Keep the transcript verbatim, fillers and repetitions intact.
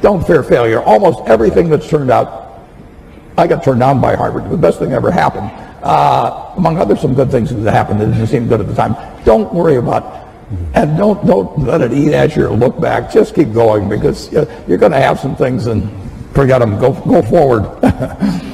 don't fear failure. Almost everything that's turned out, I got turned down by Harvard. The best thing ever happened. Uh, among other some good things that happened that didn't seem good at the time. Don't worry about, and don't don't let it eat at you or look back. Just keep going, because you're going to have some things and forget them. Go go forward.